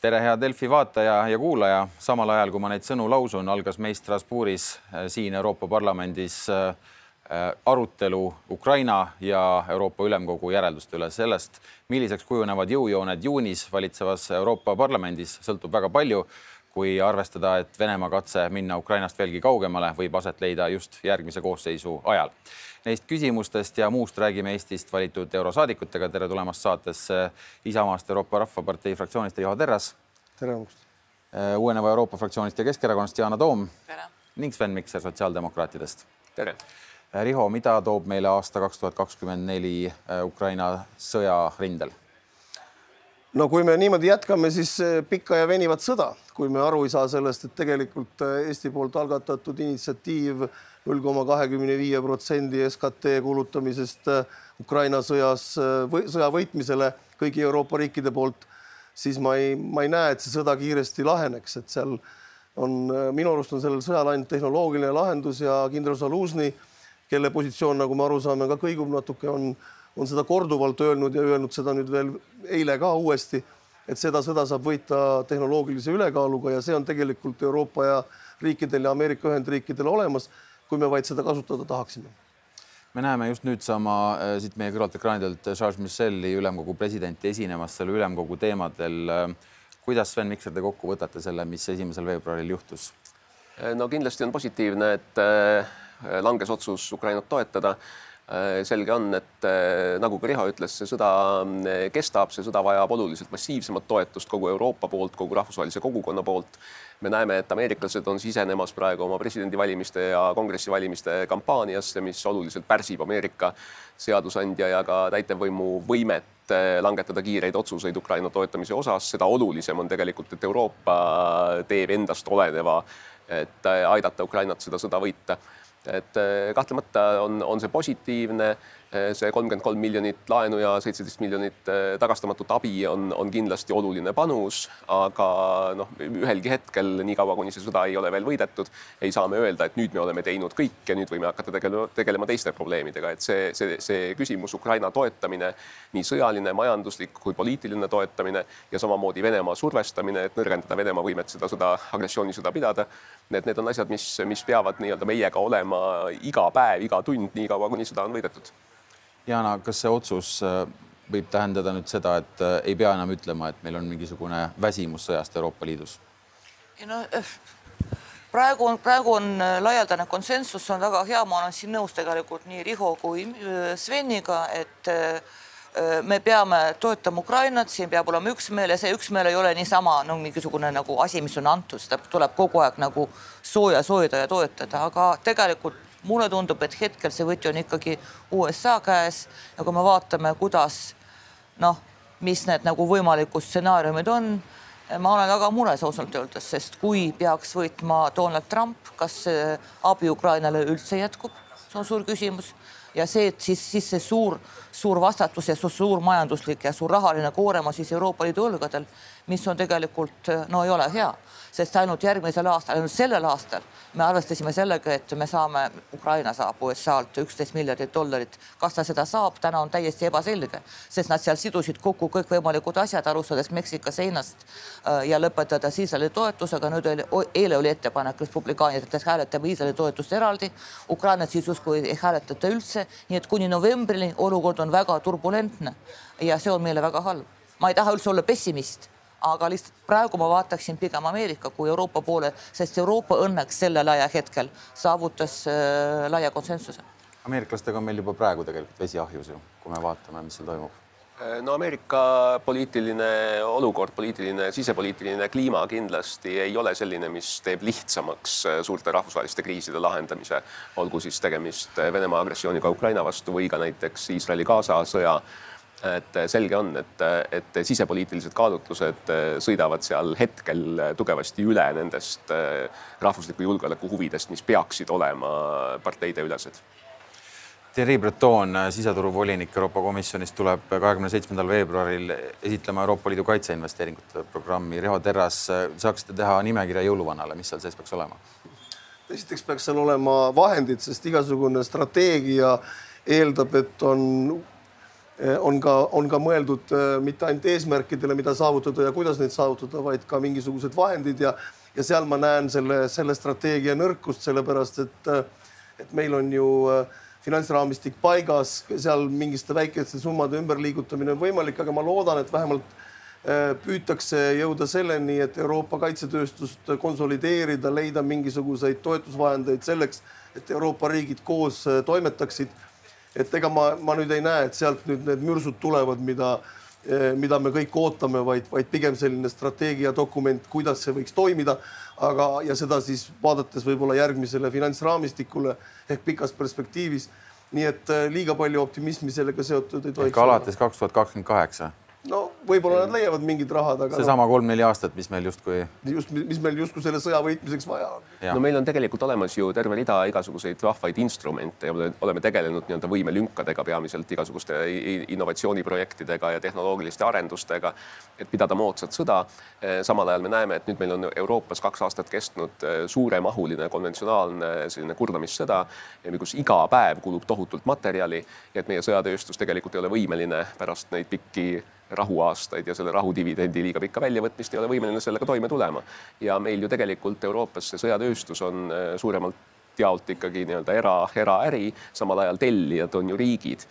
Tere, hea Delfi vaataja ja kuulaja. Samal ajal, kui ma neid sõnu lausun, algas meil Strasbourgis siin Euroopa Parlamendis arutelu Ukraina ja Euroopa Ülemkogu järelduste üle sellest, milliseks kujunevad jõujooned juunis valitsevas Euroopa Parlamendis, sõltub väga palju, kui arvestada, et Venemaa katse minna Ukrainast veelgi kaugemale võib aset leida just järgmise koosseisu ajal. Neist küsimustest ja muust räägime Eestist valitud eurosaadikutega. Tere tulemast saatesse Isamaast Euroopa Rahvapartei fraktsioonist Riho Terras. Tere. Uueneva Euroopa fraktsioonist ja Keskerakonnast Yana Toom. Tere. Ning Sven Mikser sotsiaaldemokraatidest. Tere. Riho, mida toob meile aasta 2024 Ukraina sõja rindel? No kui me niimoodi jätkame, siis pikka ja venivat sõda. Kui me aru ei saa sellest, et tegelikult Eesti poolt algatatud initsiatiiv 0,25% SKT kulutamisest Ukraina sõja võitmisele kõigi Euroopa riikide poolt, siis ma ei näe, et see sõda kiiresti laheneks. Et seal on, minu arust on sellel sõjal ainult tehnoloogiline lahendus ja kindral Zaluzny, kelle positsioon, nagu me aru saame, ka kõigub natuke, on seda korduvalt öelnud ja öelnud seda nüüd veel eile ka uuesti, et seda sõda saab võita tehnoloogilise ülekaaluga ja see on tegelikult Euroopa ja riikidel ja Ameerika Ühendriikidel olemas, kui me vaid seda kasutada tahaksime. Me näeme just nüüd sama siit meie kõrvalt ekraanidelt Charles Micheli ülemkogu presidenti esinemas selle ülemkogu teemadel. Kuidas Sven Mikser te kokku võtate selle, mis 1. veebruaril juhtus? No kindlasti on positiivne, et langes otsus Ukrainat toetada. Selge on, et nagu ka Riho ütles, see sõda kestab, see sõda vajab oluliselt massiivsemat toetust kogu Euroopa poolt, kogu rahvusvahelise kogukonna poolt. Me näeme, et ameeriklased on sisenemas praegu oma presidendivalimiste ja kongressivalimiste kampaaniasse, mis oluliselt pärsib Ameerika seadusandja ja ka täitevvõimu võimet langetada kiireid otsuseid Ukraina toetamise osas. Seda olulisem on tegelikult, et Euroopa teeb endast oleneva, et aidata Ukrainat seda sõda võita. Et kahtlemata on see positiivne, see 33 miljonit laenu ja 17 miljonit tagastamatut abi on kindlasti oluline panus, aga ühelgi hetkel, nii kaua kuni see sõda ei ole veel võidetud, ei saa me öelda, et nüüd me oleme teinud kõik ja nüüd võime hakata tegelema teiste probleemidega. Et see küsimus Ukraina toetamine, nii sõjaline, majanduslik kui poliitiline toetamine ja samamoodi Venemaa survestamine, et nõrgendada Venemaa võimet seda agressioonisõda pidada, need on asjad, mis peavad meiega olema iga päev, iga tund, nii kaua kuni sõda on võidetud. Jana, kas see otsus võib tähendada nüüd seda, et ei pea enam ütlema, et meil on mingisugune väsimus sõjast Euroopa Liidus? Praegu on laialdane konsensus, on väga hea, ma olen siin nõus tegelikult nii Riho kui Sveniga, et me peame toetama Ukrainat, siin peab olema üksmeel ja see üksmeel ei ole niisama mingisugune asi, mis on antud, seda tuleb kogu aeg soojada ja toetada, aga tegelikult mulle tundub, et hetkel see võti on ikkagi USA käes ja kui me vaatame, kuidas, mis need võimalikud stsenaariumid on, ma olen väga mures osalt öeldes, sest kui peaks võitma Donald Trump, kas abi Ukrainale üldse jätkub? See on suur küsimus. Ja see, et siis see suur vastatus ja suur majanduslik ja suur rahaline koorem on siis Euroopa Liidu õlgadel, mis on tegelikult, ei ole hea, sest ainult järgmisel aastal, ainult sellel aastal me arvestasime sellega, et me saame, Ukraina saab USA-lt 11 miljardit dollarit. Kas ta seda saab, täna on täiesti ebaselge, sest nad seal sidusid kokku kõik võimalikud asjad, alustades Meksika seinast ja lõpetades Iisraeli toetusega. Nüüd eile oli ettepanek republikaanid, et hääletame Iisraeli toetust eraldi. Ukrainat siis justkui ei hääletata üldse, nii et kuni novembrini olukord on väga turbulentne ja see on meile väga halb. Ma ei taha üldse olla pessimist, aga lihtsalt praegu ma vaataksin pigem Ameerika kui Euroopa poole, sest Euroopa õnneks sellel ajahetkel saavutas laia konsensuse. Ameeriklastega on meil juba praegu tegelikult vesiahjus ju, kui me vaatame, mis seal toimub. Ameerika poliitiline olukord, sisepoliitiline kliima kindlasti ei ole selline, mis teeb lihtsamaks suurte rahvusvaheliste kriiside lahendamise, olgu siis tegemist Venemaa agressiooniga Ukraina vastu või ka näiteks Iisraeli-Gaza sõja. Et selge on, et sisepoliitilised kaalutlused sõidavad seal hetkel tugevasti üle nendest rahvusliku julgeoleku huvidest, mis peaksid olema parteide ülesed. Thierry Breton, siseturuvolinik Euroopa Komisjonist, tuleb 27. veebruaril esitlema Euroopa Liidu kaitseinvesteeringute programmi. Riho Terras, saaksite teha nimekirja jõuluvannale, mis seal sees peaks olema? Esiteks peaks seal olema vahendid, sest igasugune strateegia eeldab, et on on ka mõeldud mitte ainult eesmärkidele, mida saavutada ja kuidas neid saavutada, vaid ka mingisugused vahendid ja seal ma näen selle strateegia nõrkust, sellepärast et meil on ju finantsraamistik paigas, seal mingiste väikeste summade ümberliigutamine on võimalik, aga ma loodan, et vähemalt püütakse jõuda selleni, et Euroopa kaitsetööstust konsolideerida, leida mingisuguseid toetusvahendeid selleks, et Euroopa riigid koos toimetaksid. Et ega ma nüüd ei näe, et sealt nüüd need mürsud tulevad, mida me kõik ootame, vaid pigem selline strateegiadokument, kuidas see võiks toimida, ja seda siis vaadates võib-olla järgmisele finantsraamistikule ehk pikas perspektiivis. Nii et liiga palju optimismi sellega seotud ei tohiks. Ehk alates 2028. No võib-olla nad leiavad mingid rahad, aga see sama 3-4 aastat, mis meil justkui selle sõja võitmiseks vaja on. No meil on tegelikult olemas ju terve rida igasuguseid vahvaid instrumente ja oleme tegelenud nii-öelda võimelünkadega peamiselt igasuguste innovatsiooniprojektidega ja tehnoloogiliste arendustega, et pidada moodsat sõda. Samal ajal me näeme, et nüüd meil on Euroopas 2 aastat kestnud suuremahuline konventsionaalne selline kurdamissõda, kus iga päev kulub tohutult materjali ja et meie sõjatööstus tegelikult ei ole võimeline pärast neid pikki rahuaastaid ja selle rahudividendi liiga pikka väljavõtmist ei ole võimeline sellega toime tulema. Ja meil ju tegelikult Euroopas see sõjatööstus on suuremalt jaolt ikkagi nii-öelda eraäri, samal ajal tellijad on ju riigid.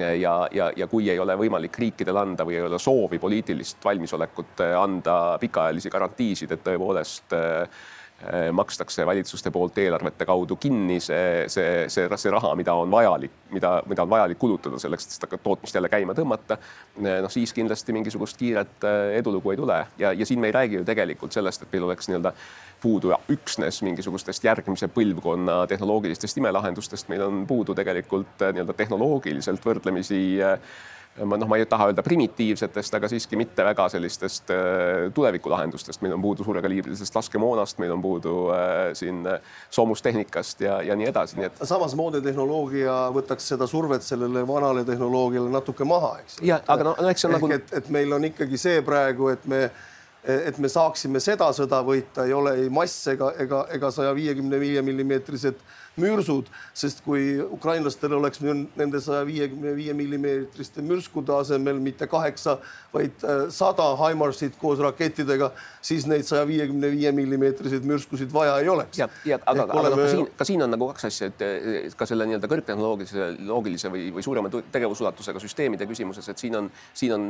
Ja kui ei ole võimalik riikidel anda või ei ole soovi poliitilist valmisolekut anda pikaajalisi garantiisid, et tõepoolest makstakse valitsuste poolt eelarvete kaudu kinni see raha, mida on vajalik kulutada selleks, et seda tootmist jälle käima tõmmata, siis kindlasti mingisugust kiiret edulugu ei tule. Ja siin me ei räägi ju tegelikult sellest, et meil oleks nii-öelda puudu üksnes mingisugustest järgmise põlvkonna tehnoloogilistest imelahendustest. Meil on puudu tegelikult nii-öelda tehnoloogiliselt võrdlemisi ma ei taha öelda primitiivsetest, aga siiski mitte väga sellistest tulevikulahendustest. Meil on puudu suurekaliibrilisest laskemoonast, meil on puudu siin soomustehnikast ja nii edasi. Nii et... Samas moodne tehnoloogia võtaks seda survet sellele vanale tehnoloogiale natuke maha, eks? Ja, aga eks on nagu... et meil on ikkagi see praegu, et me saaksime seda sõda võita, ei ole ei mass ega 155 mm mürsud, sest kui ukrainlastel oleks nende 155 mm mürskude asemel mitte 8, vaid 100 HIMARSid koos rakettidega, siis neid 155 mm mürskusid vaja ei oleks. Aga ka siin on nagu 2 asja, et ka selle nii-öelda kõrgtehnoloogilise või suurema tegevusulatusega süsteemide küsimuses, et siin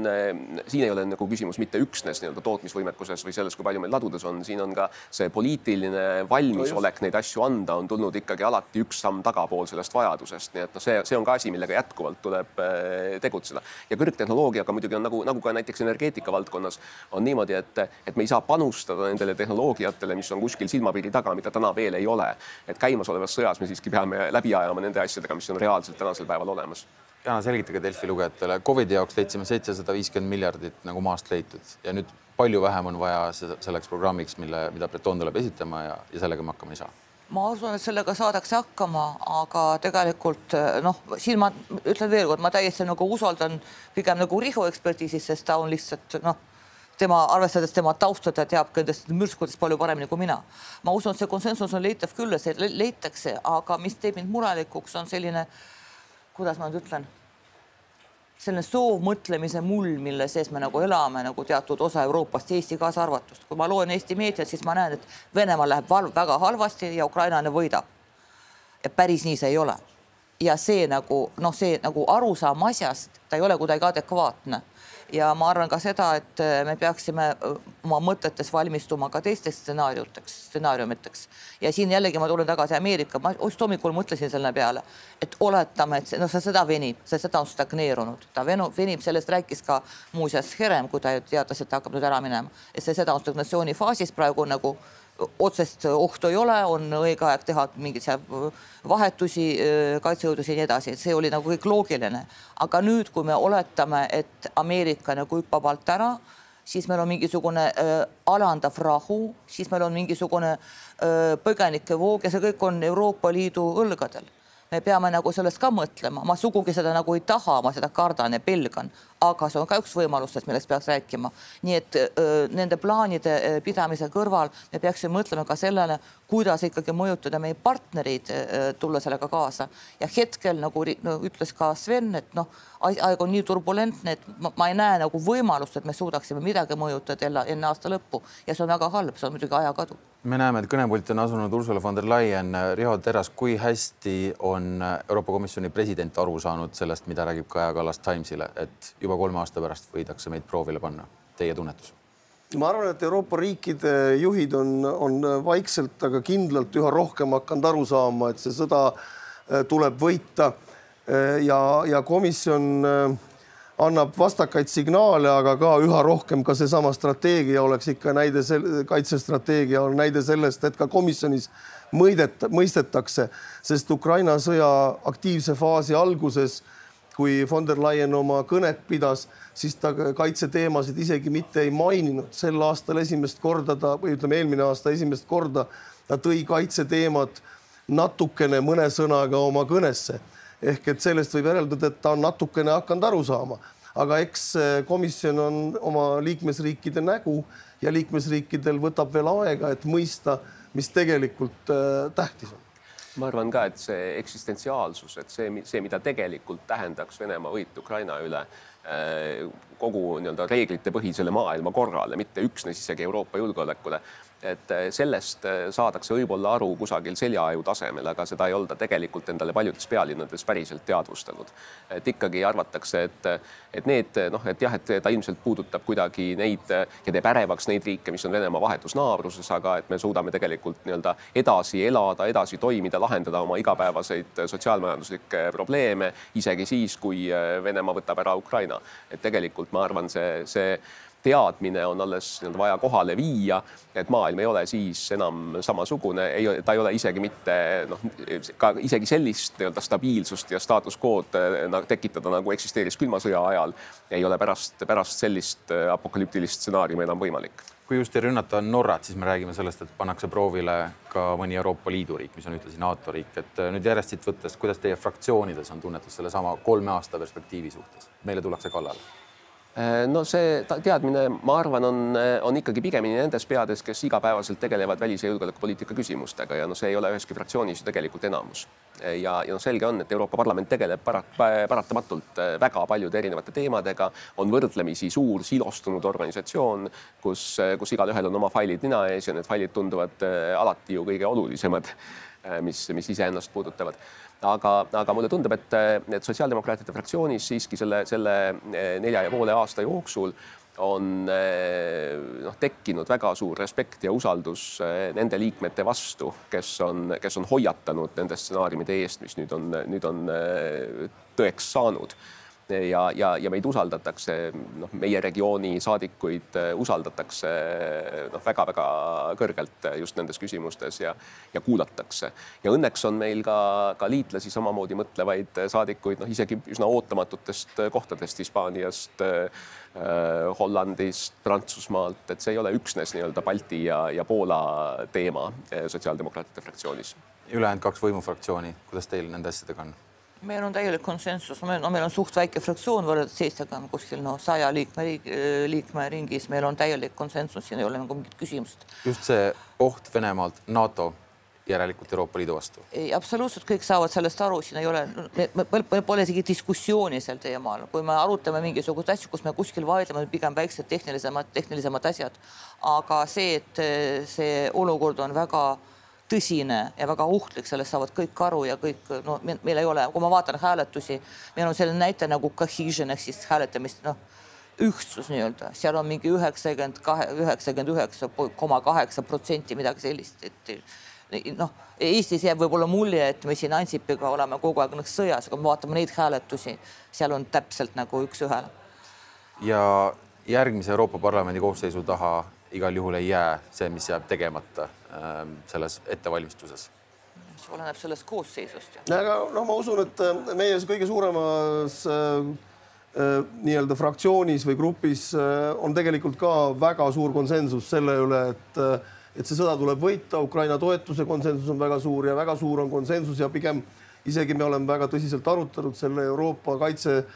ei ole nagu küsimus mitte üksnes nii-öelda tootmisvõimekuses või selles, kui palju meil ladudes on, siin on ka see poliitiline valmisolek neid asju anda on tulnud ikkagi alati üks samm tagapool sellest vajadusest. Nii et see on ka asi, millega jätkuvalt tuleb tegutseda. Ja kõrgtehnoloogiaga muidugi on nagu ka näiteks energeetika valdkonnas on niimoodi, et me ei saa panustada nendele tehnoloogiatele, mis on kuskil silmapiiri taga, mida täna veel ei ole. Et käimasolevas sõjas me siiski peame läbi ajama nende asjadega, mis on reaalselt tänasel päeval olemas. Jana, selgitage Delfi lugejatele. COVID-i jaoks leidsime 750 miljardit nagu maast leitud ja nüüd palju vähem on vaja selleks programmiks, mida Breton tuleb esitama ja sellega me hakkama ei saa. Ma usun, et sellega saadakse hakkama, aga tegelikult siin ma ütlen veel kord, ma täiesti nagu usaldan pigem nagu Riho ekspertiisis, sest ta on lihtsalt arvestades tema taustada teab kõndest mürskudest palju paremini kui mina. Ma usun, et see konsensus on leitav küll, see leitakse, aga mis teeb mind murelikuks on selline, kuidas ma nüüd ütlen, selline soovmõtlemise mull, mille sees me nagu elame nagu teatud osa Euroopast, Eesti kaasa arvatust. Kui ma loen Eesti meediat, siis ma näen, et Venemaa läheb väga halvasti ja Ukrainane võidab. Ja päris nii see ei ole. Ja see nagu arusaam asjast, ta ei ole kuidagi adekvaatne. Ja ma arvan ka seda, et me peaksime oma mõtetes valmistuma ka teisteks stsenaariumiteks. Ja siin jällegi ma tulen tagasi Ameerika. Ma just hommikul mõtlesin selle peale, et oletame, et see sõda venib, see sõda on stagneerunud. Ta venib, sellest rääkis ka muuseas Herem, kui ta teatas, et ta hakkab nüüd ära minema. Et see sõda on stagnatsiooni faasis praegu nagu otsest ohtu ei ole, on õige aeg teha mingid vahetusi, kaitsejõudusi ja nii edasi. See oli nagu kõik loogiline. Aga nüüd, kui me oletame, et Ameerika nagu hüppab alt ära, siis meil on mingisugune alandav rahu, siis meil on mingisugune põgenike voog ja see kõik on Euroopa Liidu õlgadel. Me peame nagu sellest ka mõtlema. Ma sugugi seda nagu ei taha, ma seda kardan ja pelgan. aga see on ka üks võimalustest, millest peaks rääkima. Nii et nende plaanide pidamise kõrval me peaksime mõtlema ka sellele, kuidas ikkagi mõjutada meie partnerid tulla sellega kaasa. Ja hetkel, nagu ütles ka Sven, et aeg on nii turbulentne, et ma ei näe nagu võimalust, et me suudaksime midagi mõjutada enne aasta lõppu. Ja see on väga halb, see on muidugi ajakadu. Me näeme, et kõnepulti on asunud Ursula von der Leyen. Riho Terras, kui hästi on Euroopa Komisjoni president aru saanud sellest, mida räägib Kaja Kallas Timesile, et juba 3 aasta pärast võidakse meid proovile panna? Teie tunnetus? Ma arvan, et Euroopa riikide juhid on vaikselt, aga kindlalt üha rohkem hakanud aru saama, et see sõda tuleb võita ja komisjon annab vastakaid signaale, aga ka üha rohkem ka seesama strateegia oleks ikka näide, kaitsestrateegia on näide sellest, et ka komisjonis mõistetakse, sest Ukraina sõja aktiivse faasi alguses, kui von der Leyen oma kõnet pidas, siis ta kaitseteemasid isegi mitte ei maininud. Sel aastal esimest korda või ütleme eelmine aasta esimest korda ta tõi kaitseteemad natukene mõne sõnaga oma kõnesse. Ehk et sellest võib järeldada, et ta on natukene hakanud aru saama. Aga eks komisjon on oma liikmesriikide nägu ja liikmesriikidel võtab veel aega, et mõista, mis tegelikult tähtis on. Ma arvan ka, et see eksistentsiaalsus, et see, mida tegelikult tähendaks Venemaa võit Ukraina üle kogu reeglite põhisele maailma korrale, mitte üksnes isegi Euroopa julgeolekule, et sellest saadakse võib-olla aru kusagil seljaaju tasemel, aga seda ei olda tegelikult endale paljudes pealinnades päriselt teadvustanud. Et ikkagi arvatakse, et need, et jah, et ta ilmselt puudutab kuidagi neid ja teeb ärevaks neid riike, mis on Venemaa vahetus naabruses, aga et me suudame tegelikult edasi elada, edasi toimida, lahendada oma igapäevaseid sotsiaalmajanduslikke probleeme, isegi siis, kui Venemaa võtab ära Ukraina. Et tegelikult ma arvan, see teadmine on alles vaja kohale viia, et maailm ei ole siis enam samasugune, ta ei ole isegi mitte ka isegi sellist stabiilsust ja staatus quo'd tekitada, nagu eksisteeris külma sõja ajal, ei ole pärast sellist apokalüptilist stsenaariumi enam võimalik. Kui just ei rünnata Norrat, siis me räägime sellest, et pannakse proovile ka mõni Euroopa Liidu riik, mis on ühtlasi NATO riik. Et nüüd järjest siit võttes, kuidas teie fraktsioonides on tunnetus selle sama 3 aasta perspektiivi suhtes? Meile tullakse kallale. No see teadmine, ma arvan, on ikkagi pigemini nendes peades, kes igapäevaselt tegelevad välis- ja julgeolekupoliitika küsimustega ja see ei ole üheski fraktsioonis tegelikult enamus. Ja selge on, et Euroopa Parlament tegeleb paratamatult väga paljude erinevate teemadega, on võrdlemisi suur silostunud organisatsioon, kus igalühel on oma failid nina ees ja need failid tunduvad alati ju kõige olulisemad, mis iseennast puudutavad. Aga mulle tundub, et sotsiaaldemokraatide fraktsioonis siiski selle 4,5 aasta jooksul on tekkinud väga suur respekt ja usaldus nende liikmete vastu, kes on hoiatanud nende stsenaariumide eest, mis nüüd on tõeks saanud. Ja meid usaldatakse, meie regiooni saadikuid usaldatakse väga-väga kõrgelt just nendes küsimustes ja kuulatakse. Ja õnneks on meil ka liitlasi samamoodi mõtlevaid saadikuid, isegi üsna ootamatutest kohtadest, Hispaaniast, Hollandist, Prantsusmaalt, et see ei ole üksnes Balti ja Poola teema sotsiaaldemokraatide fraktsioonis. Ülejäänud 2 võimufraktsiooni, kuidas teil nende asjadega on? Meil on täielik konsensus, meil on suht väike fraktsioon võrreldes seistega kuskil 100 liikme ringis, meil on täielik konsensus, siin ei ole mingit küsimust. Just see oht Venemaalt NATO järelikult Euroopa Liidu vastu? Ei, absoluutselt kõik saavad sellest aru, siin ei ole, me pole isegi diskussiooni sel teemal. Kui me arutame mingisugust asju, kus me kuskil vaidleme, pigem väiksed tehnilisemad asjad, aga see, et see olukord on väga tõsine ja väga ohtlik, sellest saavad kõik aru ja kõik, meil ei ole, kui ma vaatan hääletusi, meil on selline näite nagu cohesion ehk siis hääletamist, ühtsus nii-öelda, seal on mingi 99,8% midagi sellist, et Eestis jääb võib-olla mulje, et me siin Ansipiga oleme kogu aeg sõjas, aga me vaatame neid hääletusi, seal on täpselt nagu üks ühele. Ja järgmise Euroopa Parlamendi koosseisu taha igal juhul ei jää see, mis jääb tegemata selles ettevalmistuses. See oleneb sellest koosseisust. Aga ma usun, et meie kõige suuremas fraktsioonis või grupis on tegelikult ka väga suur konsensus selle üle, et see sõda tuleb võita. Ukraina toetuse konsensus on väga suur ja väga suur on konsensus ja pigem isegi me oleme väga tõsiselt arutanud selle Euroopa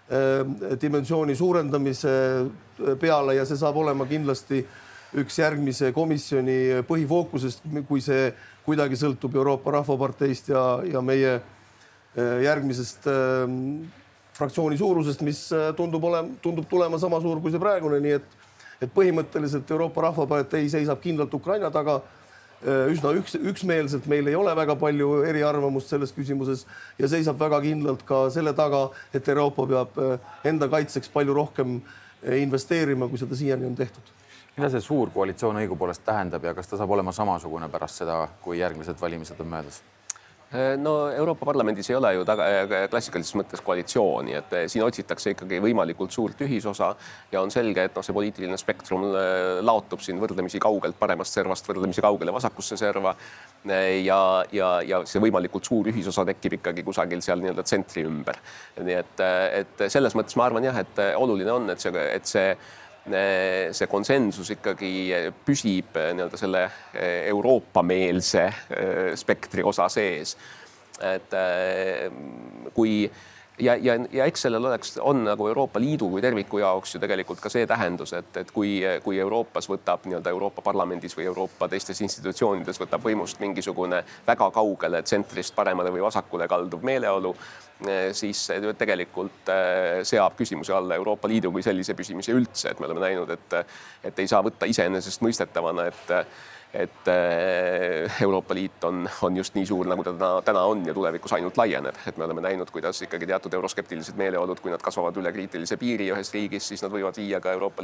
dimensiooni suurendamise peale ja see saab olema kindlasti üks järgmise komisjoni põhifookusest, kui see kuidagi sõltub Euroopa Rahvaparteist ja meie järgmisest fraktsiooni suurusest, mis tundub tulema sama suur kui see praegune, nii et põhimõtteliselt Euroopa Rahvapartei seisab kindlalt Ukraina taga üsna üksmeelselt, meil ei ole väga palju eriarvamust selles küsimuses ja seisab väga kindlalt ka selle taga, et Euroopa peab enda kaitseks palju rohkem investeerima, kui seda siiani on tehtud. Mida see suur koalitsioon õigupoolest tähendab ja kas ta saab olema samasugune pärast seda, kui järgmised valimised on möödas? No Euroopa Parlamendis ei ole ju klassikalises mõttes koalitsiooni, et siin otsitakse ikkagi võimalikult suurt ühisosa ja on selge, et see poliitiline spektrum laotub siin võrdlemisi kaugelt paremast servast võrdlemisi kaugele vasakusse serva ja see võimalikult suur ühisosa tekib ikkagi kusagil seal nii-öelda tsentri ümber. Nii et selles mõttes ma arvan jah, et oluline on, et see konsensus ikkagi püsib nii-öelda selle Euroopa-meelse spektri osa sees. Et kui ja eks sellel on nagu Euroopa Liidu kui terviku jaoks ju tegelikult ka see tähendus, et kui Euroopas võtab nii-öelda Euroopa Parlamendis või Euroopa teistes institutsioonides võtab võimust mingisugune väga kaugele tsentrist paremale või vasakule kalduv meeleolu, siis tegelikult seab küsimuse alla Euroopa Liidu kui sellise püsimise üldse, et me oleme näinud, et ei saa võtta iseenesest mõistetavana, et Euroopa Liit on just nii suur, nagu ta täna on ja tulevikus ainult laieneb. Et me oleme näinud, kuidas ikkagi teatud euroskeptilised meeleolud, kui nad kasvavad üle kriitilise piiri ühes riigis, siis nad võivad viia ka Euroopa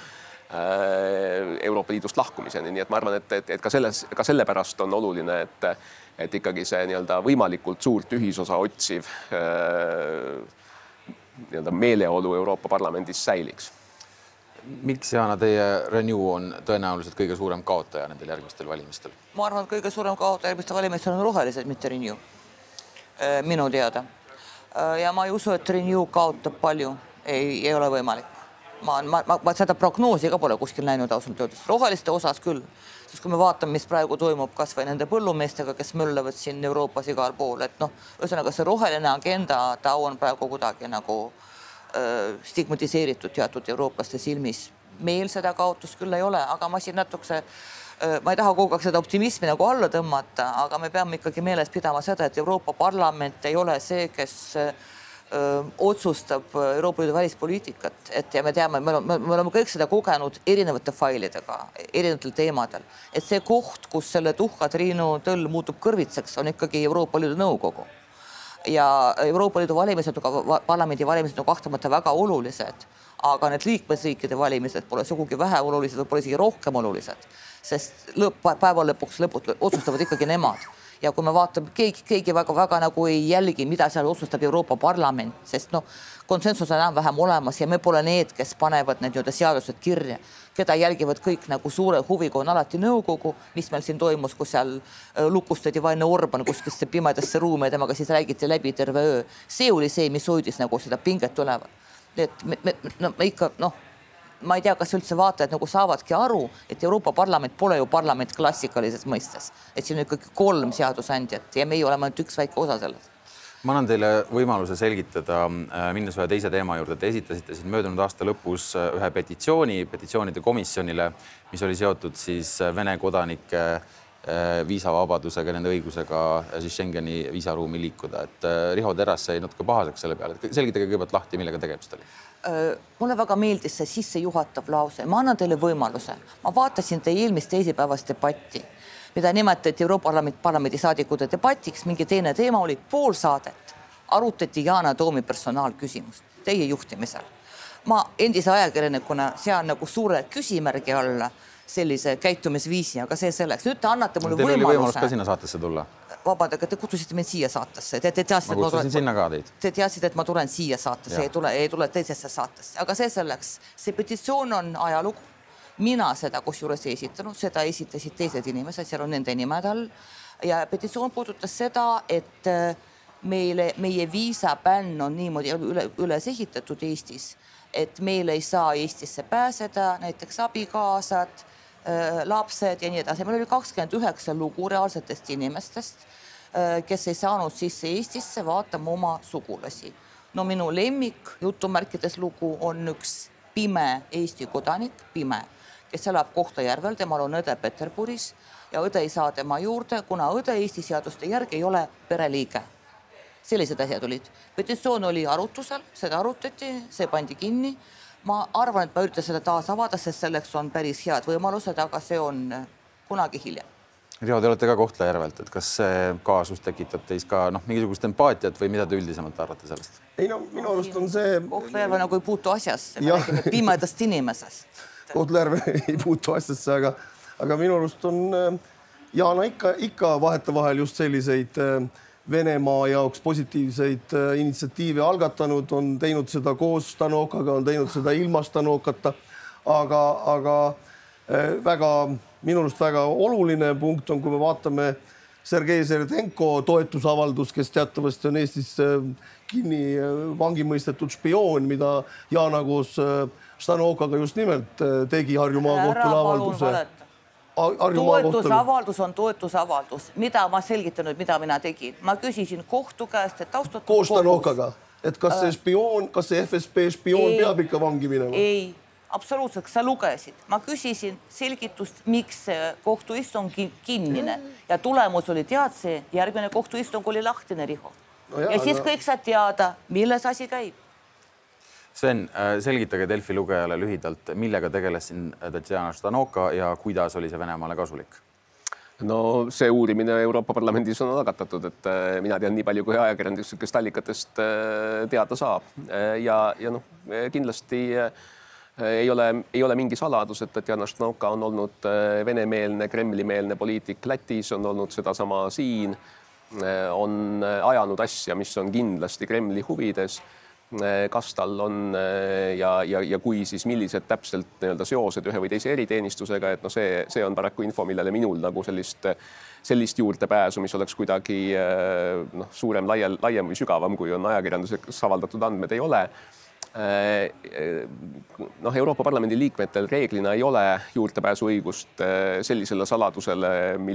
Liidust lahkumiseni. Nii et ma arvan, et ka selle pärast on oluline, et ikkagi see nii-öelda võimalikult suurt ühisosa otsiv nii-öelda meeleolu Euroopa Parlamendis säiliks. Miks, Jana, teie Renew on tõenäoliselt kõige suurem kaotaja nendel järgmistel valimistel? Ma arvan, et kõige suurem kaotaja järgmistel valimistel on rohelised, mitte Renew. Minu teada. Ja ma ei usu, et Renew kaotab palju. Ei ole võimalik. Ma seda prognoosi ka pole kuskil näinud ausalt öeldes. Roheliste osas küll. Sest kui me vaatame, mis praegu toimub kas või nende põllumeestega, kes möllavad siin Euroopas igal pool, et ühesõnaga see roheline agenda, ta on praegu kuidagi nagu stigmatiseeritud teatud eurooplaste silmis. Meil seda kaotust küll ei ole, aga ma siin natukese, ma ei taha kogu aeg seda optimismi nagu alla tõmmata, aga me peame ikkagi meeles pidama seda, et Euroopa Parlament ei ole see, kes otsustab Euroopa Liidu välispoliitikat, et ja me teame, me oleme kõik seda kogenud erinevate failidega, erinevatel teemadel, et see koht, kus selle tuhkatriinu tõll muutub kõrvitseks, on ikkagi Euroopa Liidu nõukogu. Ja Euroopa Liidu valimised, parlamendi valimised on kahtlemata väga olulised, aga need liikmesriikide valimised pole sugugi vähe olulised, või pole isegi rohkem olulised, sest päeva lõpuks otsustavad ikkagi nemad. Ja kui me vaatame, keegi väga nagu ei jälgi, mida seal otsustab Euroopa Parlament, sest konsensus on enam vähem olemas ja me pole need, kes panevad need seadused kirja, keda jälgivad kõik nagu suure huviga on alati nõukogu, mis meil siin toimus, kus seal lukustati vaene Orban kuskisse pimedasse ruumi ja temaga siis räägiti läbi terve öö. See oli see, mis hoidis nagu seda pinget tulevat. Et me ikka, ma ei tea, kas üldse vaatajad nagu saavadki aru, et Euroopa Parlament pole ju parlament klassikalises mõistes. Et siin on ikkagi 3 seadusandjat ja meie oleme üks väike osa sellest. Ma annan teile võimaluse selgitada, minnes ühe teise teema juurde. Te esitasite siin möödunud aasta lõpus ühe petitsioonide komisjonile, mis oli seotud siis Vene kodanike viisavabadusega, nende õigusega siis Schengeni viisaruumi liikuda. Et Riho Terras sai natuke pahaseks selle peale. Selgitage kõigepealt lahti, millega tegemist oli. Mulle väga meeldis see sissejuhatav lause. Ma annan teile võimaluse. Ma vaatasin teie eelmist teisipäevast debatti, mida nimetati Euroopa Parlamendi saadikute debatiks. Mingi teine teema oli pool saadet. Arutati Yana Toomi personaalküsimust teie juhtimisel. Ma endise ajakirjanikuna sean nagu suure küsimärgi alla sellise käitumisviisi, aga see selleks. Nüüd te annate mulle võimaluse. Teil oli võimalus ka sinna saatesse tulla. Vabandage, te kutsusite mind siia saatesse. Ma kutsusin sinna ka teid. Te teadsid, et ma tulen siia saatesse, ei tule teisesse saatesse. Aga see selleks. See petitsioon on ajalugu. Mina seda kusjuures ei esitanud, seda esitasid teised inimesed, seal on nende nimed all. Ja petitsioon puudutas seda, et meie viisabänn on niimoodi üles ehitatud Eestis, et meil ei saa Eestisse pääseda, näiteks abikaasad, lapsed ja nii edasi. Meil oli 29 lugu reaalsetest inimestest, kes ei saanud sisse Eestisse vaatama oma sugulasi. no minu lemmik jutumärkides lugu on üks pime Eesti kodanik, pime, kes elab Kohtla-Järvel, temal on õde Peterburis ja õde ei saa tema juurde, kuna õde Eesti seaduste järgi ei ole pereliige. Sellised asjad olid. Petitsioon oli arutusel, seda arutati, see pandi kinni. Ma arvan, et ma üritan seda taas avada, sest selleks on päris head võimalused, aga see on kunagi hiljem. Riho, te olete ka Kohtla-Järvelt, et kas see kaasus tekitab teis ka mingisugust empaatiat või mida te üldisemalt arvate sellest? Ei no, minu arust on see... Kohtla-Järve nagu ei puutu asjasse, me räägime pimedast inimesest. Kohtla-Järve ei puutu asjasse, aga minu arust on Jaana ikka vahetevahel just selliseid Venemaa jaoks positiivseid initsiatiive algatanud, on teinud seda koos Stanokaga, on teinud seda ilma Stanokata, aga minu arust väga oluline punkt on, kui me vaatame Sergei Seredenko toetusavaldus, kes teatavasti on Eestis kinni vangimõistetud spioon, mida Jaana koos Stanokaga just nimelt tegi Harjumaa kohtule avalduse. Toetusavaldus on toetusavaldus. Mida ma selgitanud, mida mina tegin? Ma küsisin kohtu käest, et austatud koos Stanokaga, et kas see spioon, kas see FSB spioon peab ikka vangi minema? Ei, absoluutselt, sa lugesid. Ma küsisin selgitust, miks kohtuistung kinnine ja tulemus oli teadse, järgmine kohtuistung oli lahtine, Riho. Ja siis kõik saad teada, milles asi käib. Sven, selgitage Delfi lugejale lühidalt, millega tegeles siin Tatjana Stanoka ja kuidas oli see Venemaale kasulik? No see uurimine Euroopa Parlamendis on algatatud, et mina tean nii palju, kui ajakirjanduslikest allikatest teada saab. Ja kindlasti ei ole mingi saladus, et Tatjana Stanoka on olnud venemeelne, kremlimeelne poliitik Lätis, on olnud sedasama siin, on ajanud asja, mis on kindlasti Kremli huvides. Kas tal on ja kui siis millised täpselt seosed ühe või teise eriteenistusega, et see on paraku info, millele minul nagu sellist juurdepääsu, mis oleks kuidagi suurem, laiem või sügavam, kui on ajakirjanduses avaldatud andmed, ei ole. Euroopa Parlamendi liikmetel reeglina ei ole juurdepääsu õigust sellisele saladusele,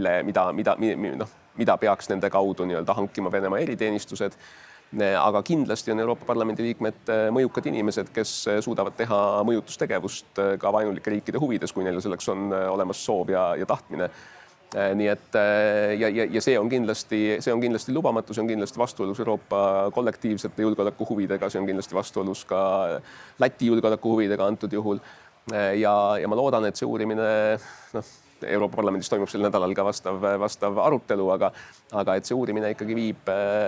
mida peaks nende kaudu hankima Venemaa eriteenistused. Aga kindlasti on Euroopa Parlamendi liikmed mõjukad inimesed, kes suudavad teha mõjutustegevust ka vaenulike riikide huvides, kui neil selleks on olemas soov ja tahtmine. Nii et ja see on kindlasti lubamatu, see on kindlasti vastuolus Euroopa kollektiivsete julgeolekuhuvidega, see on kindlasti vastuolus ka Läti julgeolekuhuvidega antud juhul. Ja ma loodan, et see uurimine Euroopa Parlamendis toimub sel nädalal ka vastav arutelu, aga et see uurimine ikkagi viib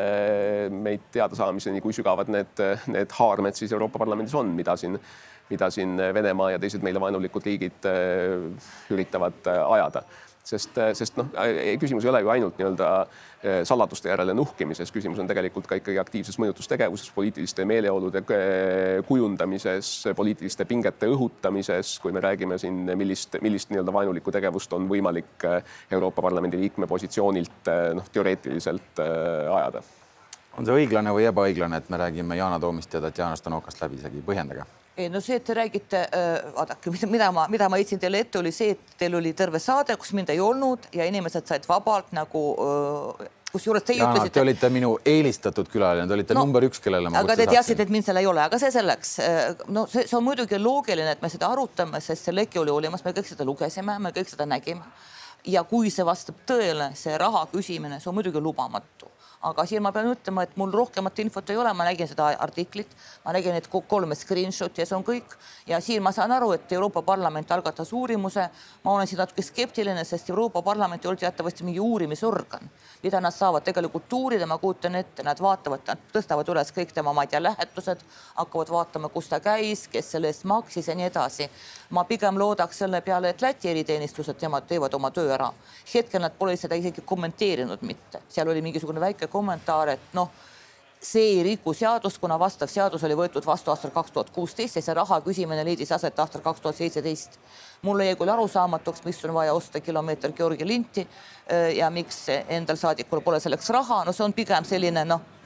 meid teadasaamiseni, kui sügavad need haarmed siis Euroopa Parlamendis on, mida siin Venemaa ja teised meile vaenulikud riigid üritavad ajada. Sest küsimus ei ole ju ainult saladuste järele nuhkimises, küsimus on tegelikult ka ikkagi aktiivses mõjutustegevuses, poliitiliste meeleolude kujundamises, poliitiliste pingete õhutamises, kui me räägime siin, millist vaenulikku tegevust on võimalik Euroopa Parlamendi liikme positsioonilt teoreetiliselt ajada. On see õiglane või ebaõiglane, et me räägime Yana Toomist ja Tatjana Stanokast läbi isegi? Põhjendage. No see, et te räägite, vaadake, mida ma eitsin teile ette, oli see, et teil oli terve saade, kus mind ei olnud ja inimesed said vabalt nagu, kus juures teie ütlesite... Te olite minu eelistatud külaline, te olite number 1, kellele ma aga te teadsid, et mind seal ei ole, aga see selleks. No see on muidugi loogiline, et me seda arutame, sest see leki oli olemas, me kõik seda lugesime, me kõik seda nägime. Ja kui see vastab tõele, see raha küsimine, see on muidugi lubamatu. Aga siin ma pean ütlema, et mul rohkemat infot ei ole, ma nägin seda artiklit, ma nägin need 3 screenshoti ja see on kõik. Ja siin ma saan aru, et Euroopa Parlament algatas uurimuse. Ma olen siin natuke skeptiline, sest Euroopa Parlament oli teatavasti mingi uurimisorgan, mida nad saavad tegelikult uurida, ma kuutan ette, nad vaatavad, nad tõstavad üles kõik tema lähetused, hakkavad vaatama, kus ta käis, kes selle eest maksis ja nii edasi. Ma pigem loodaks selle peale, et Läti eriteenistused teevad oma töö ära. Hetkel nad pole seda isegi kommenteerinud mitte. Seal oli mingisugune väike kommentaar, et see ei riku seadust, kuna vastav seadus oli võetud vastu aastal 2016 ja see raha küsimine leidis aset aastal 2017. Mulle jäi küll arusaamatuks, mis on vaja osta kilomeeter Georgi linti ja miks endal saadikul pole selleks raha. No see on pigem selline,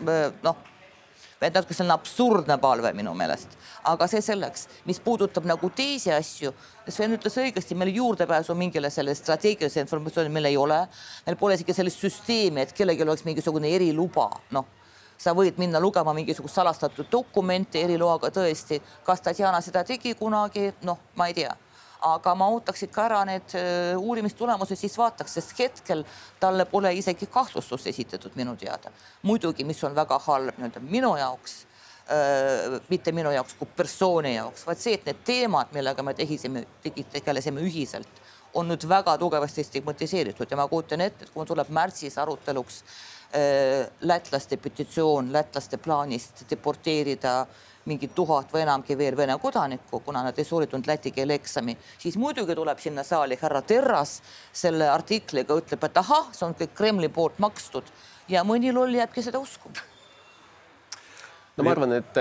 natuke selline absurdne palve minu meelest. Aga see selleks, mis puudutab nagu teisi asju, Sven ütles õigesti, meil juurdepääsu mingile selle strateegilise informatsiooni meil ei ole. Meil pole isegi sellist süsteemi, et kellelgi oleks mingisugune eriluba. sa võid minna lugema mingisugust salastatud dokumenti eriloaga tõesti, kas Tatjana seda tegi kunagi, noh, ma ei tea. Aga ma ootaks ikka ära need uurimistulemused, siis vaataks, sest hetkel talle pole isegi kahtlustust esitatud minu teada. Muidugi, mis on väga halb minu jaoks, mitte minu jaoks kui persooni jaoks, vaid see, et need teemad, millega me tegelesime ühiselt, on nüüd väga tugevasti stigmatiseeritud ja ma kujutan ette, et kui tuleb märtsis aruteluks lätlaste petitsioon, lätlaste plaanist deporteerida mingi 1000 või enamgi veel Vene kodanikku, kuna nad ei sooritunud läti keele eksami, siis muidugi tuleb sinna saali härra Terras selle artikliga, ütleb, et ahah, see on kõik Kremli poolt makstud ja mõni loll jääbki seda uskuma. No ma arvan, et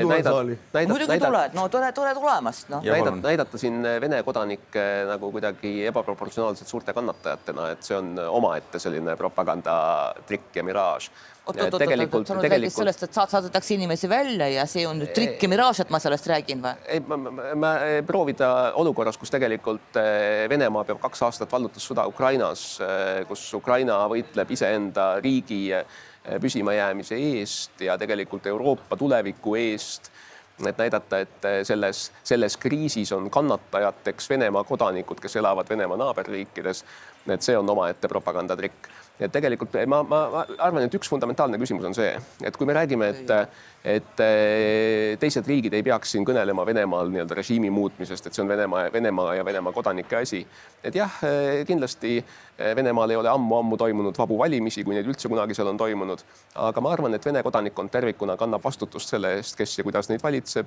muidugi tuled, no tore tulemast. No. Näidata siin Vene kodanikke nagu kuidagi ebaproportsionaalselt suurte kannatajatena, et see on omaette selline propagandatrikk ja miraaž. Sa nüüd räägid sellest, et saadetakse inimesi välja ja see on nüüd trikk ja miraaž, et ma sellest räägin või? Ma proovida olukorras, kus tegelikult Venemaa peab 2 aastat vallutussõda Ukrainas, kus Ukraina võitleb iseenda riigi püsimajäämise eest ja tegelikult Euroopa tuleviku eest, et näidata, et selles kriisis on kannatajateks Venemaa kodanikud, kes elavad Venemaa naaberriikides, et see on omaette propagandatrikk. Et tegelikult ma arvan, et üks fundamentaalne küsimus on see, et kui me räägime, et teised riigid ei peaks siin kõnelema Venemaal nii-öelda režiimi muutmisest, et see on Venemaa ja Venemaa kodanike asi. Et jah, kindlasti Venemaal ei ole ammu toimunud vabu valimisi, kui neid üldse kunagi seal on toimunud. Aga ma arvan, et Vene kodanikkond tervikuna kannab vastutust selle eest, kes ja kuidas neid valitseb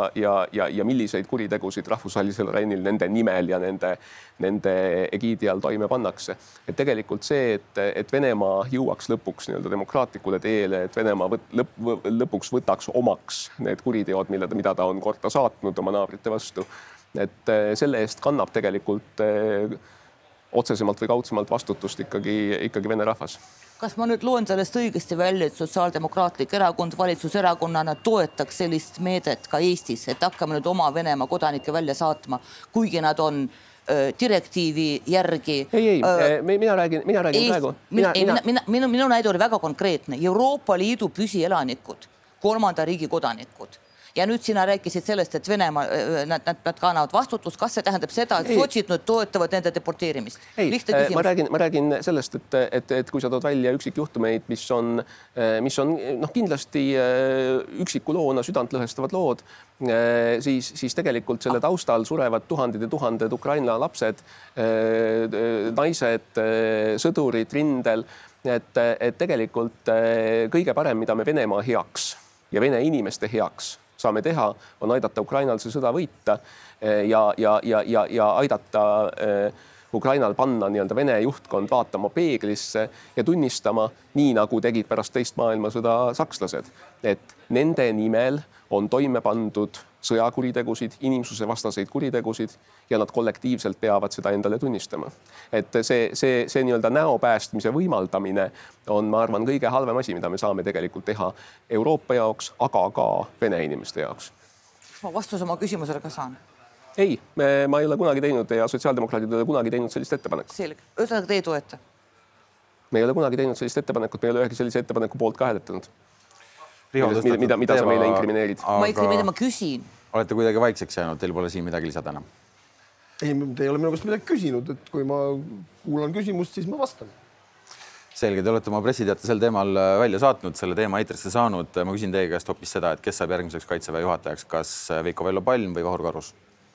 ja milliseid kuritegusid rahvusvahelisel areenil nende nimel ja nende egiidi all toime pannakse. Et tegelikult see, et Venemaa jõuaks lõpuks nii-öelda demokraatlikule teele, et Venemaa lõpuks võtaks omaks need kuriteod, mida ta on korda saatnud oma naabrite vastu. Et selle eest kannab tegelikult otsesemalt või kaudsemalt vastutust ikkagi Vene rahvas. Kas ma nüüd loen sellest õigesti välja, et Sotsiaaldemokraatlik erakond valitsuserakonnana toetaks sellist meedet ka Eestis, et hakkame nüüd oma Venemaa kodanikke välja saatma, kuigi nad on direktiivi järgi. Mina räägin praegu. Minu näide oli väga konkreetne. Euroopa Liidu püsielanikud, 3. riigi kodanikud. Ja nüüd sina rääkisid sellest, et Venemaa, nad kannavad vastutust. Kas see tähendab seda, et sotsid nüüd toetavad nende deporteerimist? Ma räägin sellest, et kui sa tood välja üksikjuhtumeid, mis on kindlasti üksiku loona südantlõhestavad lood, siis tegelikult selle taustal surevad tuhanded ja tuhanded Ukraina lapsed, naised, sõdurid rindel, et tegelikult kõige parem, mida me Venemaa heaks ja Vene inimeste heaks saame teha, on aidata Ukrainal see sõda võita ja aidata Ukrainal panna nii-öelda Vene juhtkond vaatama peeglisse ja tunnistama, nii nagu tegid pärast teist maailmasõda sakslased, et nende nimel on toime pandud sõjakuritegusid, inimsuse vastaseid kuritegusid ja nad kollektiivselt peavad seda endale tunnistama. Et see nii-öelda näo päästmise võimaldamine on, ma arvan, kõige halvem asi, mida me saame tegelikult teha Euroopa jaoks, aga ka Vene inimeste jaoks. Ma vastus oma küsimusele ka saan? Ei, ma ei ole kunagi teinud ja sotsiaaldemokraadid ei ole kunagi teinud sellist ettepanekut. Selge. Ühesõnaga te ei toeta? Me ei ole kunagi teinud sellist ettepanekut, me ei ole ühegi sellise ettepaneku poolt ka hääletanud. Mida sa meile inkrimineerid? Ma küsin. Olete kuidagi vaikseks jäänud, teil pole siin midagi lisada enam? Ei, te ei ole minu käest midagi küsinud, et kui ma kuulan küsimust, siis ma vastan. Selge, te olete oma pressiteate sel teemal välja saatnud, selle teema eetrisse saanud. Ma küsin teie käest hoopis seda, et kes saab järgmiseks Kaitseväe juhatajaks, kas Veiko Vello Palm või Vahur Karus?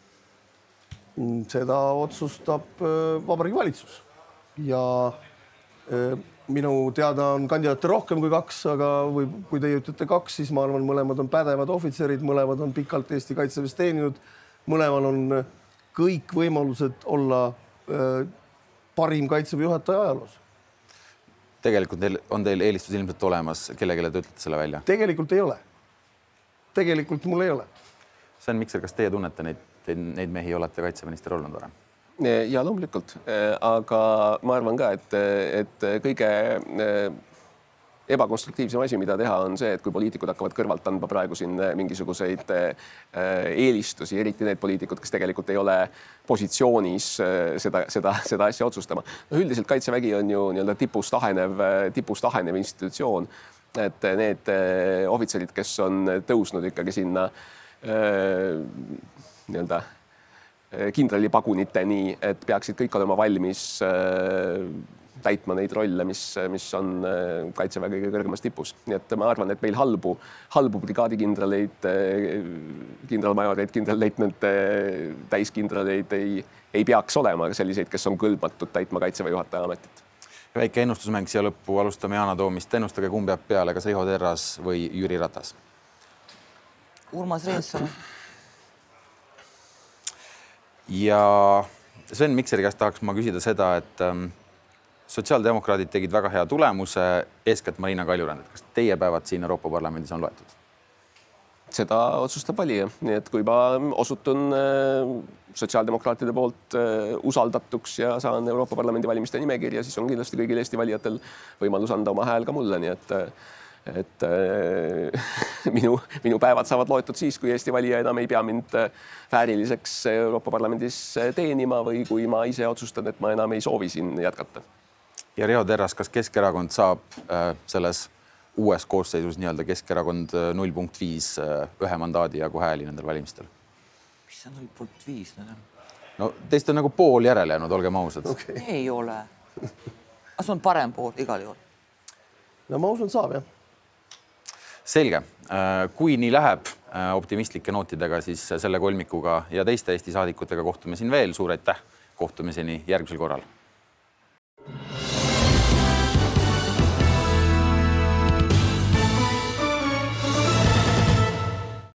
Seda otsustab Vabariigi Valitsus ja minu teada on kandidaate rohkem kui 2, aga kui teie ütlete 2, siis ma arvan, mõlemad on pädevad ohvitserid, mõlemad on pikalt Eesti Kaitseväes teeninud, mõlemal on kõik võimalused olla parim Kaitseväe juhataja ajaloos. Tegelikult on teil eelistus ilmselt olemas, kellegele te ütlete selle välja? Tegelikult ei ole. Tegelikult mul ei ole. Sven Mikser, kas teie tunnete neid mehi, olete kaitseminister olnud varem? Ja loomulikult, aga ma arvan ka, et kõige ebakonstruktiivsem asi, mida teha, on see, et kui poliitikud hakkavad kõrvalt andma praegu siin mingisuguseid eelistusi, eriti need poliitikud, kes tegelikult ei ole positsioonis seda asja otsustama. Üldiselt Kaitsevägi on ju nii-öelda tipust ahenev institutsioon. et need ohvitserid, kes on tõusnud ikkagi sinna nii-öelda kindralipaguniteni, et peaksid kõik olema valmis täitma neid rolle, mis on Kaitseväe kõige kõrgemas tipus. Nii et ma arvan, et meil halbu brigaadikindraleid, kindralmajoreid, kindralleitnante, täiskindraleid ei peaks olema selliseid, kes on kõlbmatud täitma Kaitseväe juhataja ametit. Väike ennustusmäng siia lõppu, alustame Yana Toomist. Ennustage, kumb jääb peale, kas Riho Terras või Jüri Ratas? Urmas Reinsalu. Ja Sven Mikseri käest tahaks ma küsida seda, et sotsiaaldemokraadid tegid väga hea tulemuse, eeskätt Marina Kaljurand. Kas teie päevad siin Euroopa Parlamendis on loetud? Seda otsustab valija. Nii et kui ma osutun sotsiaaldemokraatide poolt usaldatuks ja saan Euroopa Parlamendi valimiste nimekirja, siis on kindlasti kõigil Eesti valijatel võimalus anda oma hääl ka mulle. Nii et minu päevad saavad loetud siis, kui Eesti valija enam ei pea mind vääriliseks Euroopa Parlamendis teenima või kui ma ise otsustan, et ma enam ei soovi siin jätkata. Ja Riho Terras, kas Keskerakond saab selles uues koosseisus nii-öelda Keskerakond 0.5 ühe mandaadi jagu hääli nendel valimistel? Mis see 0.5 nüüd on? No teist on nagu pool järele jäänud, olgem ausad. Okay. Ei ole. Aga see on parem pool igal juhul. No ma usun, saab, jah. Selge. Kui nii läheb optimistlike nootidega, siis selle kolmikuga ja teiste Eesti saadikutega kohtume siin veel. Suur aitäh, kohtumiseni järgmisel korral.